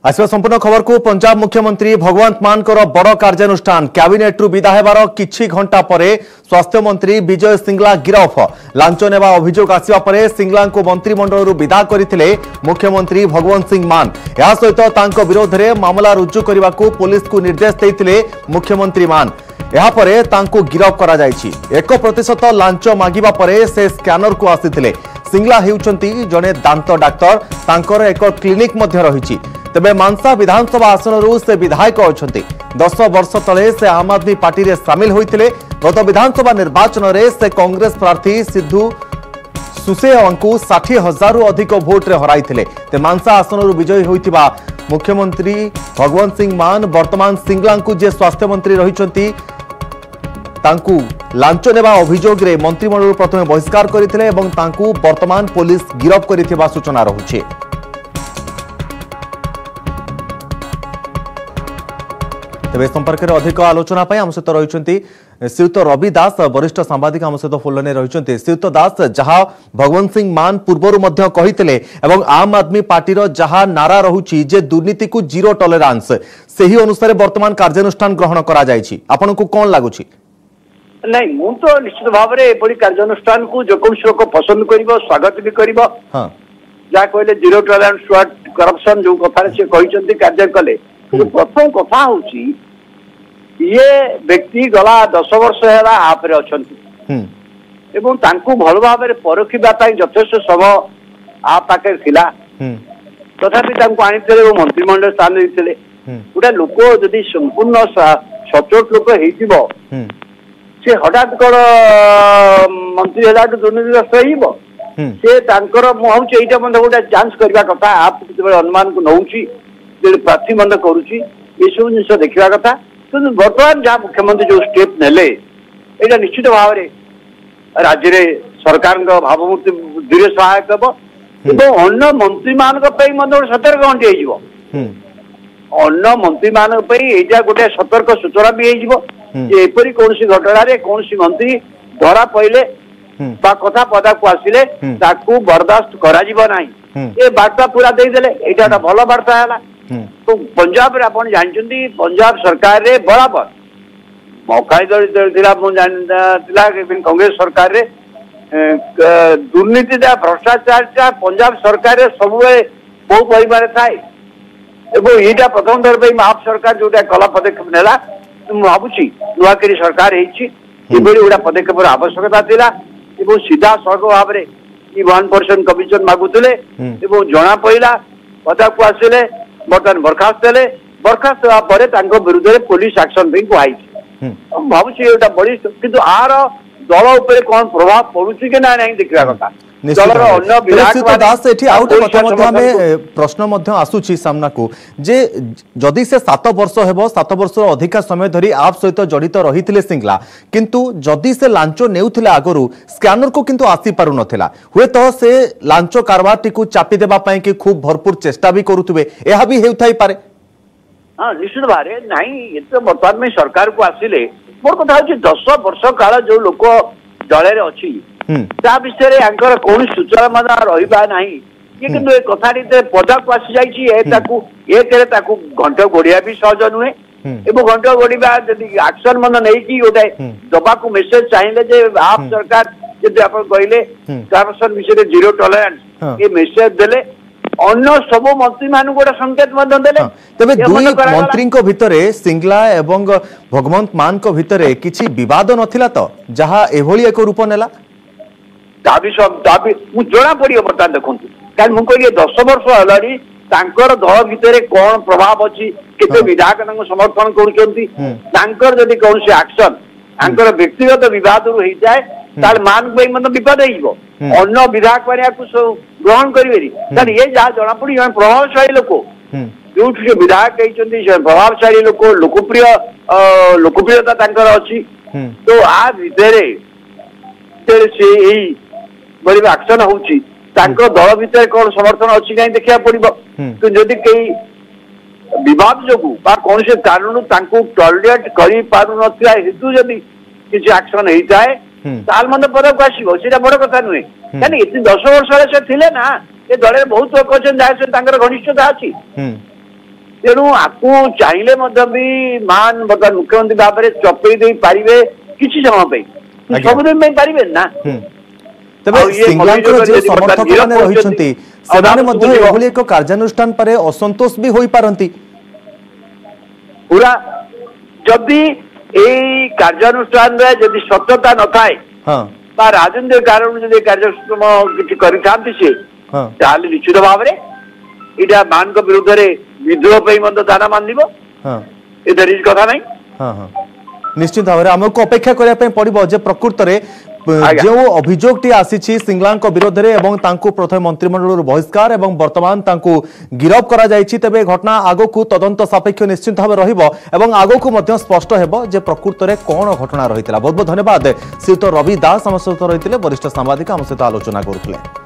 आसवा संपूर्ण खबर को पंजाब मुख्यमंत्री भगवंत मान बड़ कार्यानुष्ठान कैबिनेट रु विदा हेबार किछि घंटा परे स्वास्थ्य मंत्री विजय सिंगला गिरफ लांच नेबा अभियोग आसिबा परे सिंगला को मंत्रिमंडल रु विदा करथिले मुख्यमंत्री भगवंत सिंह मान या सहित तांको विरोध रे मामला रुजु करबा को पुलिस को निर्देश देथिले मुख्यमंत्री मान या परे तांको गिरफ करा जायछि 1% लांच मागिबा परे से स्कैनर को आसीथिले सिंगला हेउचंती जने दांत डाक्टर तांकर एक क्लिनिक मध्य रहिछि तेबे मानसा विधानसभा आसन से विधायक अच्छा 10 वर्ष तले से आम आदमी पार्टी रे सामिल होइथिले गत विधानसभा निर्वाचन रे से कांग्रेस प्रार्थी सिद्धू सुसेवा को 60,000 अधिक भोट रे हराइथिले ते मानसा आसन विजयी होइथिबा मुख्यमंत्री भगवंत सिंह मान वर्तमान सिंगला को जे स्वास्थ्य मंत्री रहिचंती तांकू लांच नेबा अभियोग रे मंत्रिमंडल प्रथमे बहिष्कार करथिले एवं तांकू वर्तमान पुलिस गिरफ करिथिबा सूचना रहुछि। तेज संपर्क में अधिक आलोचना आम सहित रही श्रीयुत रवि दास वरिष्ठ सांबादिक आम सहित फोन रही श्रीयुत दास जहाँ भगवंत सिंह मान पूर्वर कही आम आदमी पार्टी जहाँ नारा रहुछि जे दुर्नीति को जीरो टॉलरेंस से अनुसार वर्तमान कार्यानुष्ठान ग्रहण करा कौन लगुच नहीं मु तो निश्चित भाव में कार्यानुष्ठान को जो कौन लोक पसंद कर स्वागत भी कर जहाँ कहले जीरो टॉलरेंस करप्शन जो कथार से कहते कार्य कले प्रथम कथा हूँ ये व्यक्ति गला 10 वर्ष है आप भल भाव परखा यथेष समय आप पाखे थिला तथापि आनी मंत्रिमंडल स्थान देते गोटे लोक जदि संपूर्ण सचोट लोक हो सी हठात कौन मंत्री है दुर्नीतिग्रस्त से मुझे गोटे जांच करने कथा आप अनुमान को नौ प्रार्थी बंद करुच्ची ये सब जिन देखा कथा कि बर्तमान जहाँ मुख्यमंत्री जो स्टेप नेले यहाँ निश्चित भाव में राज्य में सरकार भावमूर्ति वृद्धि में सहायक हम अन्य मंत्री मान सतर्क घंटी अन्य मंत्री मान गोटे सतर्क सूचना भी होपरी कौन घटन कौन मंत्री धरा पड़े कथा पदा को आसिले बर्दाश्त करा ये बार्ता पूरा देदेले यहाँ भल बार्ता है तो पंजाब आप जानते पंजाब सरकार रे बराबर मौकाई कांग्रेस सरकार रे दुर्नीति भ्रष्टाचार पंजाब सरकार रे सब बहु परिमाण थाए यहाँ प्रथम थर पर आप सरकार जोटा कला पदक्षेप नेला भावुची नुआकरी सरकार गोटा पदक्षेप आवश्यकता थिला सीधा सड़क भाव में 1% कमिशन मागुले जना पड़ा पदा को आसिले बर्तमान बर्खास्त होगा विरुद्ध में पुलिस एक्शन कहुई भावुँ गोटा बड़ी कि आर दल उपर कौन प्रभाव पड़ुची कि ना देखा कथा प्रश्न आसूची सामना को जे जदि से 7 वर्ष हेबो 7 वर्ष अधिका समय धरी आप सहित जड़ित रही सिंगला किंतु जदि से लांच नेउथिले आगरु स्कैनर को किंतु आसी पारु नथिला हुए तो से लांच कारबार टी को चापी देबा पई कि खूब भरपूर चेष्टा भी करुथुबे एहा भी हेउथाई पारे। हां निश्चित भारे नाही एते वर्तमान में सरकार को आसिले मोर कथा होची 10 वर्ष काल जो लोक दले रे अछि विषय कौन सूचना मान रहा ना ये कि कथा पदा को आसी जाए घंट गोड़िया भी सहज नुहे घंट गोड़ा जब एक्शन मन नहीं गोटे दबा को मेसेज चाहिए आप सरकार जब आप कहले करप्शन विषय जीरो टॉलरेंस ये मेसेज देले अन्य सब मंत्री मान गोटे संकेत तेज दुई मंत्री भितर सिंगला एवं भगवंत मान भितर किसी विवाद नथिला तो जहाँ एभली एक रूप नेला जना पड़ो बर्तमान देखो क्या मुझे 10 वर्ष है दल भितर कौन प्रभाव अच्छी केते विधायक समर्थन कर कौन से एक्शन व्यक्तिगत विवाद रू जाए मान को विपद अन्य विधायक मैंने ग्रहण करें ये जहाँ जना पड़ी प्रभावशाली लोक जो विधायक प्रभावशाली लोक लोकप्रियता अच्छी तो आ भितर बड़ी एक्शन होची दल भितर कौन समर्थन अच्छी कहीं देखा पड़ो तो जदि कई विवाद जो कौन से कारण टॉलरेट कर हेतु जदि किसी एक्शन होता है मतलब पदक आसो सीटा बड़ कथा नुहे कहीं 10 वर्ष से थे ना ये दल बहुत लोग अच्छे जहाँ घनिष्ठता अच्छी तेणु आपको चाहिए भी मान बर्तमान मुख्यमंत्री भाव में चपई दे पारे किसी समय सबुदिन पारे ना तबे सिंगलांकर जे समर्थक माने रहिसंती सेमाने मध्ये एभली एक कार्यानुष्ठान परे असंतोष भी होई पारंती पूरा जदि एई कार्यानुष्ठान रे जदि सत्यता न थाए हां बा राजनीतिक कारण जदि कार्यक्रम किछि करिथांती से हां ताले निश्चित भाव रे इटा मान को विरुद्ध रे विद्रोह पे मत दाना मान दिबो हां ए दरिज कथा नहीं हां हां निश्चित भाव रे हमको अपेक्षा करिया पे पड़िबो जे प्रकृत रे जो अभियोगटी आसी सिंगला विरोध में एवं तांको प्रथम मंत्रिमंडल बहिष्कार एवं वर्तमान तांको गिरफ करा जायछि तेबे घटना आगो को तदंत सापेक्ष निश्चित भाव रहिबो एवं आगो को मध्य स्पष्ट हेबो जे प्रकृत में कौन घटना रहितला। बहुत बहुत धन्यवाद श्रीयुत रवि दास आम सहित रहितले वरिष्ठ सांबादिक आम सहित आलोचना करुथिले।